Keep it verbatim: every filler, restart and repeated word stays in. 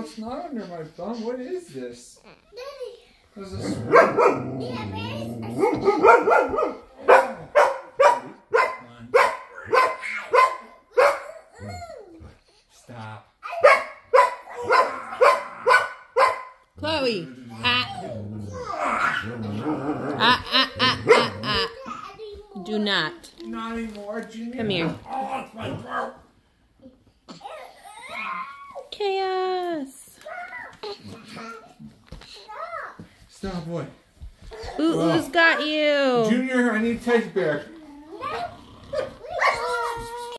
it's not under my thumb. What is this? Daddy. There's a swing. Yeah, there is Stop. Chloe. Ah. Ah, ah, ah, ah, ah. Do not. Not anymore, Junior. Come here. Oh, it's my throat. Chaos. Stop, boy. Ooh, Oh. who's got you? Junior, I need teddy bear.